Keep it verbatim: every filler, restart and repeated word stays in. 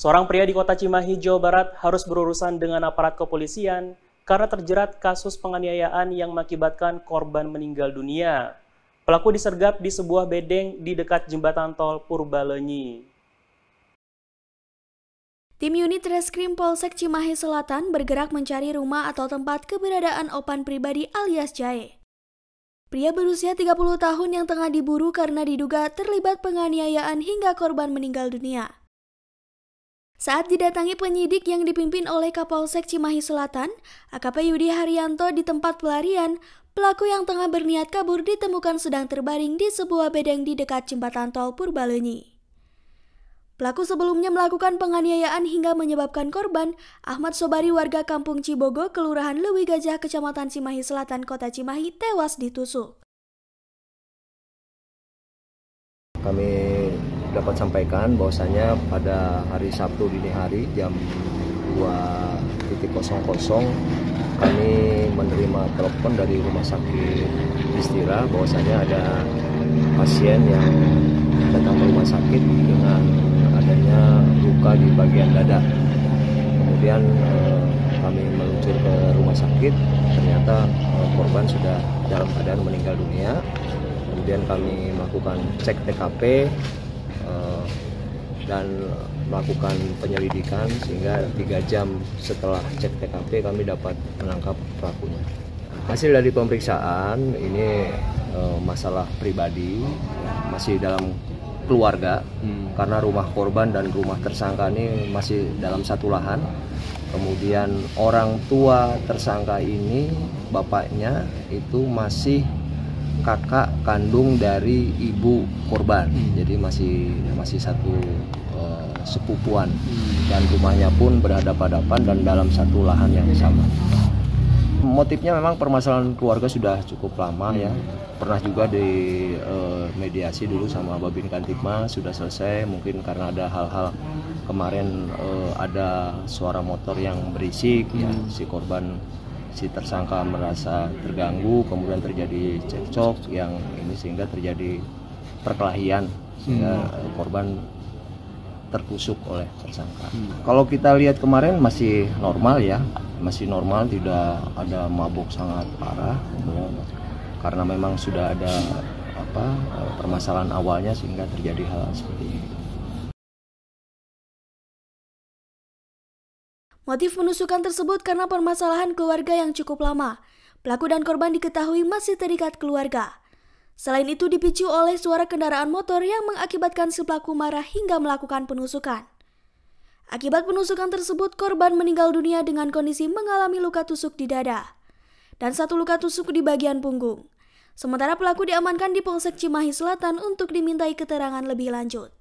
Seorang pria di kota Cimahi, Jawa Barat harus berurusan dengan aparat kepolisian karena terjerat kasus penganiayaan yang mengakibatkan korban meninggal dunia. Pelaku disergap di sebuah bedeng di dekat jembatan tol Purbalenyi. Tim unit Reskrim Polsek Cimahi Selatan bergerak mencari rumah atau tempat keberadaan Opan pribadi alias Jae. Pria berusia tiga puluh tahun yang tengah diburu karena diduga terlibat penganiayaan hingga korban meninggal dunia. Saat didatangi penyidik yang dipimpin oleh Kapolsek Cimahi Selatan, A K P Yudi Haryanto di tempat pelarian, pelaku yang tengah berniat kabur ditemukan sedang terbaring di sebuah bedeng di dekat jembatan tol Purbalenyi. Pelaku sebelumnya melakukan penganiayaan hingga menyebabkan korban, Ahmad Sobari warga Kampung Cibogo, Kelurahan Lewi Gajah, Kecamatan Cimahi Selatan, Kota Cimahi, tewas ditusuk. Kami dapat sampaikan bahwasanya pada hari Sabtu dini hari jam dua nol nol kami menerima telepon dari Rumah Sakit Istira bahwasanya ada pasien yang datang ke rumah sakit dengan adanya luka di bagian dada. Kemudian eh, kami meluncur ke rumah sakit, ternyata eh, korban sudah dalam keadaan meninggal dunia. Kemudian kami melakukan cek T K P eh, dan melakukan penyelidikan sehingga tiga jam setelah cek T K P kami dapat menangkap pelakunya. Hasil dari pemeriksaan ini eh, masalah pribadi, masih dalam keluarga hmm. karena rumah korban dan rumah tersangka ini masih dalam satu lahan. Kemudian orang tua tersangka ini bapaknya itu masih kakak kandung dari ibu korban, hmm. jadi masih masih satu uh, sepupuan, hmm. dan rumahnya pun berhadapan-hadapan dan dalam satu lahan yang sama. Motifnya memang permasalahan keluarga sudah cukup lama, hmm. ya. Pernah juga di uh, mediasi dulu sama Babin Kantipmas, sudah selesai. Mungkin karena ada hal-hal kemarin uh, ada suara motor yang berisik, hmm. ya si korban si tersangka merasa terganggu, kemudian terjadi cekcok yang ini sehingga terjadi perkelahian sehingga hmm. korban tertusuk oleh tersangka. Hmm. Kalau kita lihat kemarin masih normal ya, masih normal, tidak ada mabuk sangat parah, karena memang sudah ada apa permasalahan awalnya sehingga terjadi hal seperti ini. Motif penusukan tersebut karena permasalahan keluarga yang cukup lama. Pelaku dan korban diketahui masih terikat keluarga. Selain itu dipicu oleh suara kendaraan motor yang mengakibatkan si pelaku marah hingga melakukan penusukan. Akibat penusukan tersebut, korban meninggal dunia dengan kondisi mengalami luka tusuk di dada dan satu luka tusuk di bagian punggung. Sementara pelaku diamankan di Polsek Cimahi Selatan untuk dimintai keterangan lebih lanjut.